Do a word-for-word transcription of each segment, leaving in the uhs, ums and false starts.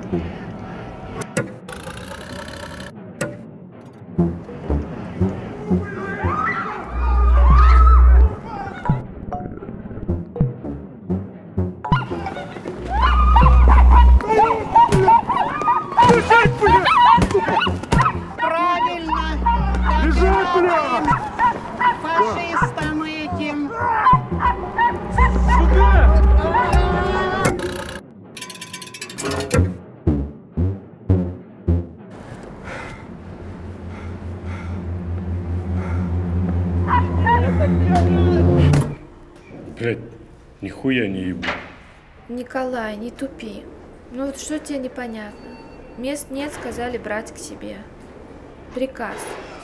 Блядь, нихуя не ебу. Николай, не тупи. Ну вот что тебе непонятно? Мест нет, сказали брать к себе. Приказ.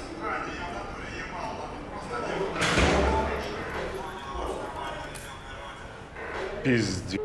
Пиздец.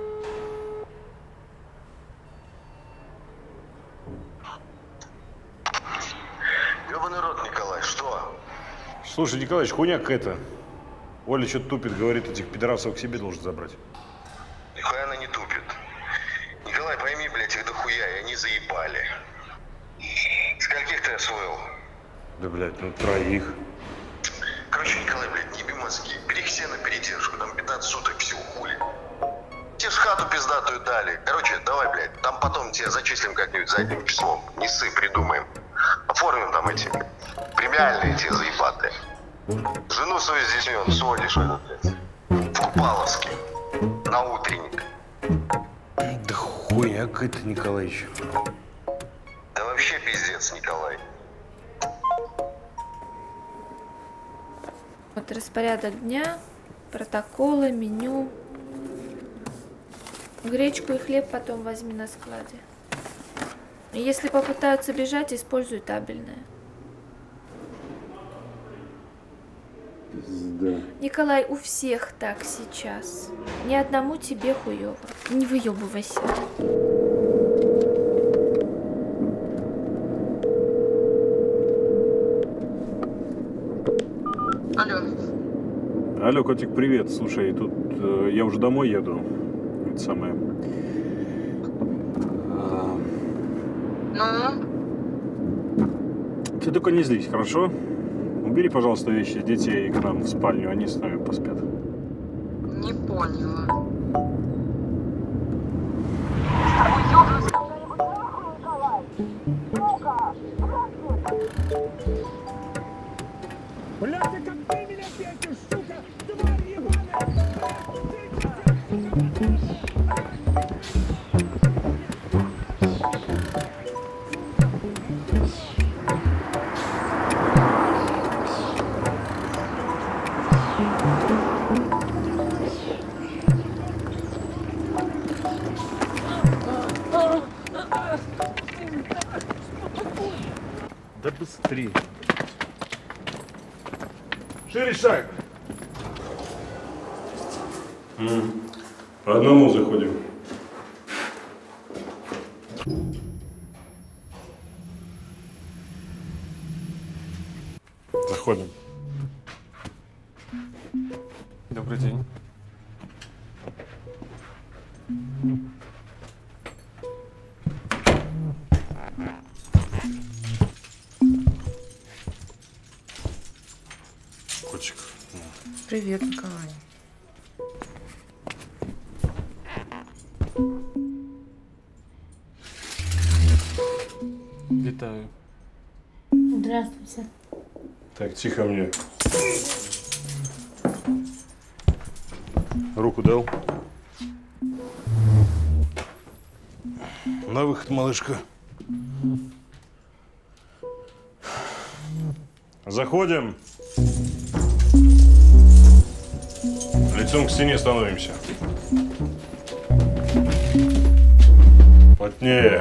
Ёбаный рот, Николай, что? Слушай, Николаевич, хуйня какая-то. Оля что-то тупит, говорит, этих пидорасов к себе должен забрать. Нихуя она не тупит. Николай, пойми, блядь, их дохуя, и они заебали. Скольких ты освоил? Да, блядь, ну троих. Короче, Николай, блядь, не еби мозги. Бери их все на передержку, там пятнадцать суток всего, хули. Тебе ж хату пиздатую дали. Короче, давай, блядь, там потом тебя зачислим как-нибудь задним числом. Не ссы, придумаем. Оформим там эти премиальные те заебатые. Жену свою с детьми сводишь в этот, блядь, в Купаловске, на утренник. Да хуйня какая-то, Николаевич. Да вообще пиздец, Николай. Вот распорядок дня, протоколы, меню. Гречку и хлеб потом возьми на складе. И если попытаются бежать, используй табельное. Пизда. Николай, у всех так сейчас. Ни одному тебе хуёво. Не выёбывайся. Алло. Алло, котик, привет. Слушай, тут э, я уже домой еду. Это самое. А... Ну? Ты только не злись, хорошо? Убери, пожалуйста, вещи детей к нам в спальню, они с нами поспят. Не поняла. Бля, ты как ты меня петишь, сука, тварь ебаная! Да быстрее. Шире шаг. Mm. По одному заходим. Заходим. Добрый день. Котик. Привет, Николай. Витаю. Здравствуйте. Так, тихо мне. Руку дал. На выход, малышка. Заходим. Лицом к стене становимся. Плотнее.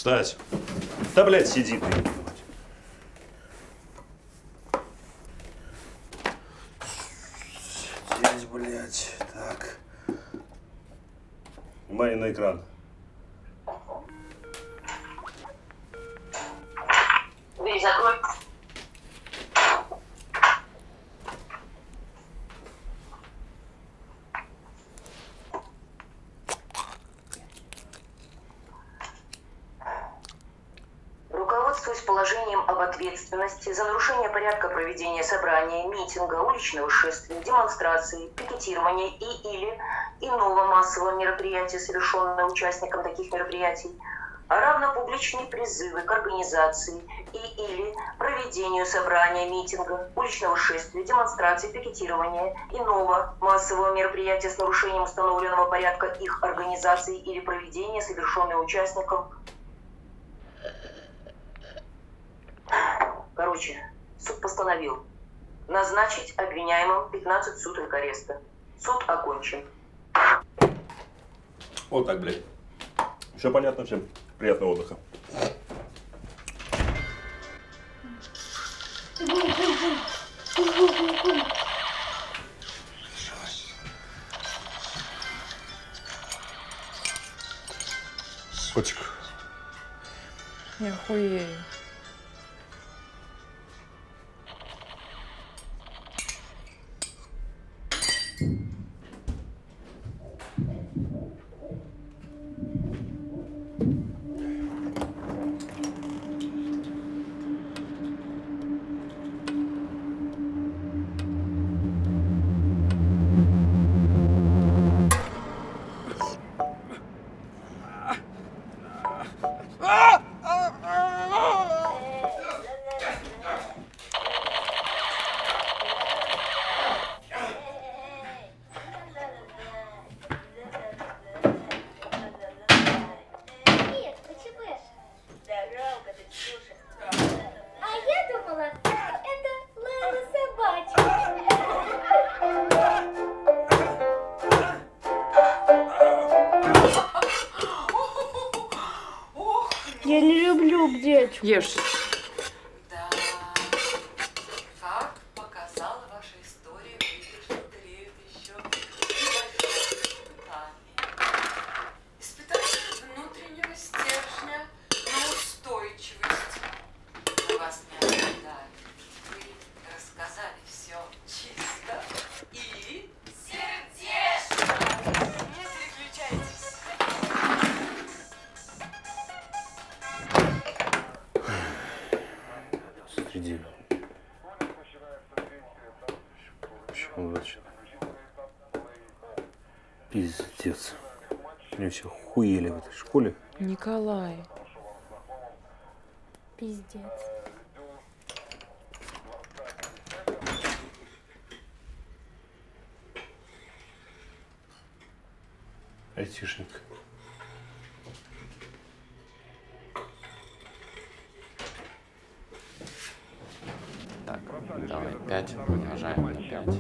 Стась. Да, блядь, сиди ты. Здесь, блядь. Так. Внимание на экран. Дверь закрой. Руководствуясь положением об ответственности за нарушение порядка проведения собрания, митинга, уличного шествия, демонстрации, пикетирования и или иного массового мероприятия, совершенного участником таких мероприятий, а равно публичные призывы к организации и или проведению собрания, митинга, уличного шествия, демонстрации, пикетирования, иного массового мероприятия с нарушением установленного порядка их организации или проведения, совершенного участником. Короче, суд постановил назначить обвиняемым пятнадцать суток ареста. Суд окончен. Вот так, блядь. Все понятно всем? Приятного отдыха. Котик. Я охуею. Я не люблю птичку. Ешь. Да. Как показала ваша история, выигрыш лотереи еще небольшое испытание. Испытание внутреннего стержня на устойчивость. Мы вас не ожидали. Вы рассказали все чисто и сердечно. Не переключайтесь. Среди. Почему вообще? Пиздец. Они все хуели в этой школе. Николай. Пиздец. Айтишник. Так, давай пять умножаем на пять.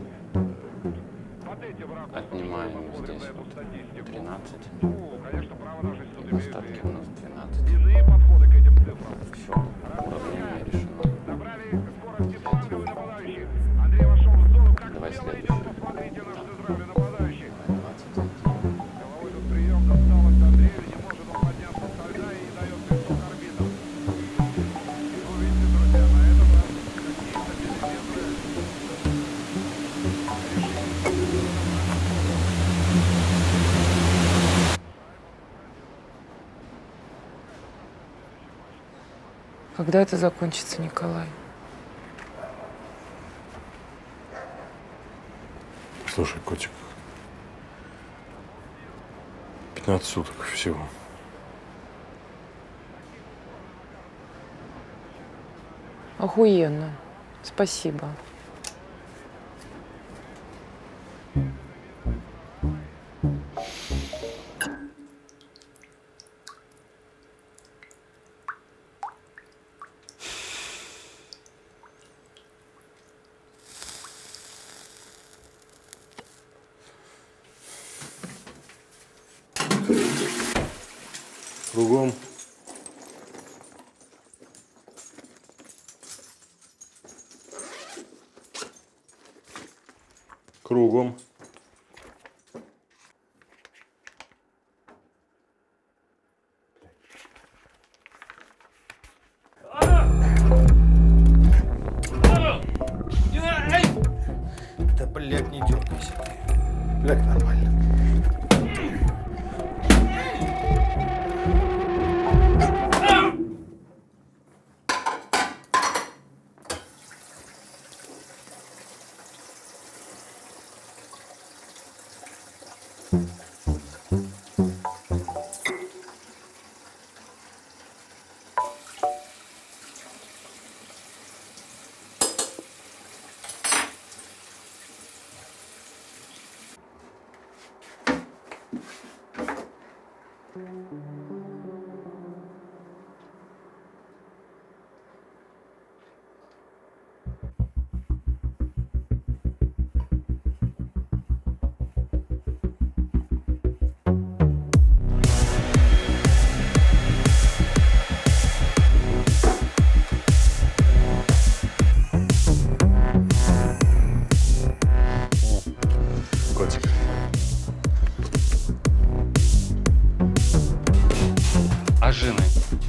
Отнимаем здесь вот тринадцать. И в остатке у нас двенадцать. Все, уравнение решено. пять. Давай следующий. Когда это закончится, Николай? Слушай, котик. пятнадцать суток всего. Охуенно. Спасибо. Кругом кругом. Да, блядь, не дергайся ты. Ляг нормально. Ажины.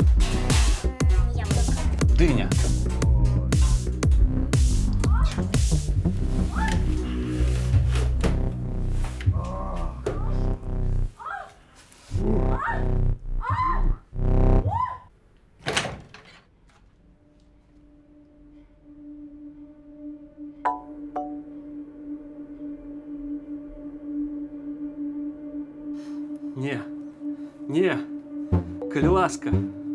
Дыня. Не, не, коли ласка.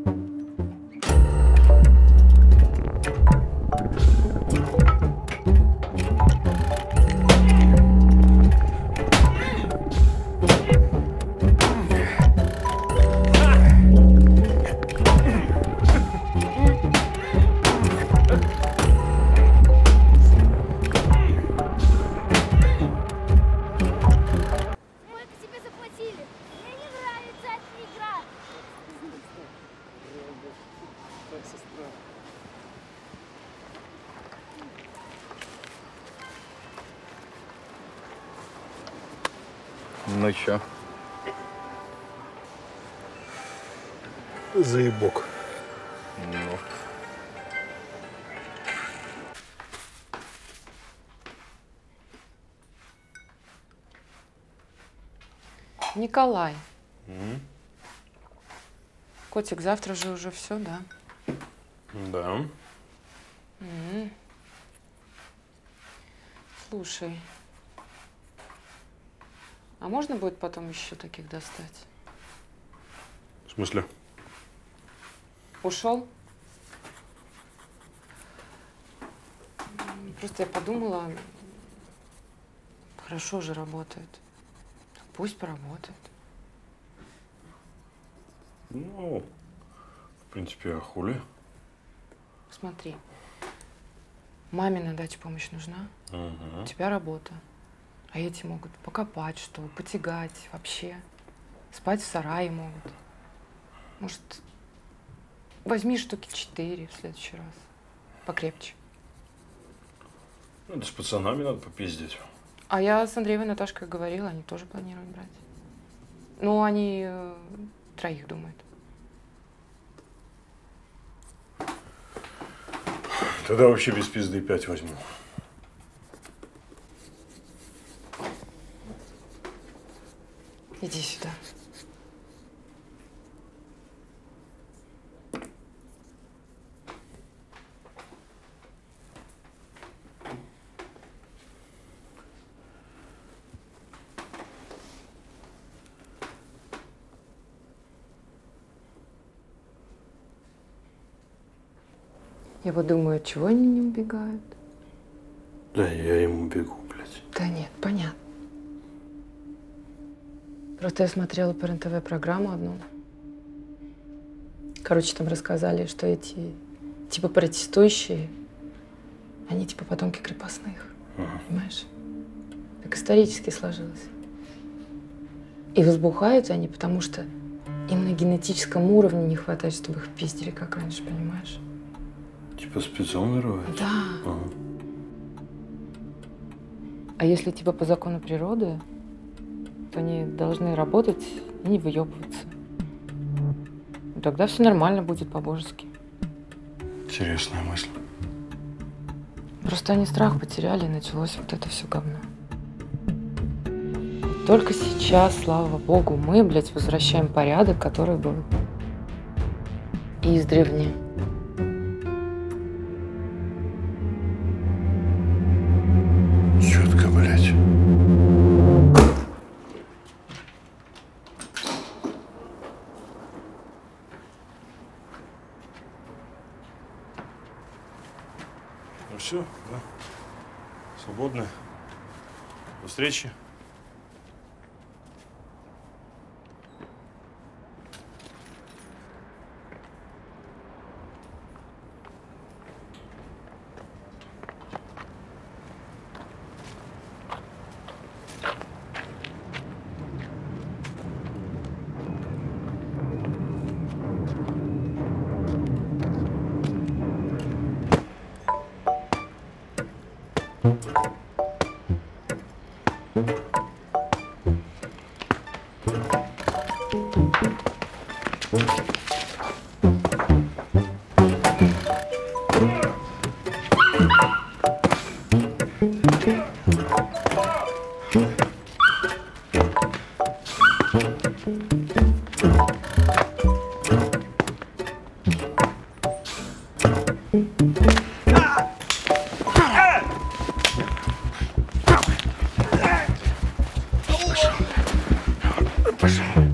Ну чё? Заебок. Ну. Николай. М? Котик, завтра же уже все, да? Да. М. Слушай, а можно будет потом еще таких достать? В смысле? Ушел? Просто я подумала, хорошо же работает. Пусть поработает. Ну, в принципе, а хули? Смотри, маме на даче помощь нужна, Угу. у тебя работа. А эти могут покопать, что, потягать вообще. Спать в сарае могут. Может, возьми штуки четыре в следующий раз. Покрепче. Ну, это с пацанами надо попиздить. А я с Андреевой и Наташкой говорила, они тоже планируют брать. Ну, они э, троих думают. Тогда вообще без пизды пять возьму. Иди сюда. Я вот думаю, от чего они не убегают? Да, я ему бегу, блядь. Да нет, понятно. Просто я смотрела по эн тэ вэ программу одну. Короче, там рассказали, что эти типа протестующие, они типа потомки крепостных. Ага. Понимаешь? Так исторически сложилось. И возбухают они, потому что им на генетическом уровне не хватает, чтобы их пиздили, как раньше, понимаешь? Типа спецом вырывают? Да. Ага. А если типа по закону природы, то они должны работать и не выебываться. И тогда все нормально будет по-божески. Интересная мысль. Просто они страх потеряли, и началось вот это все говно. И только сейчас, слава богу, мы, блядь, возвращаем порядок, который был издревле. Четко, блядь. Ну все, да? Свободны. До встречи. Пошел.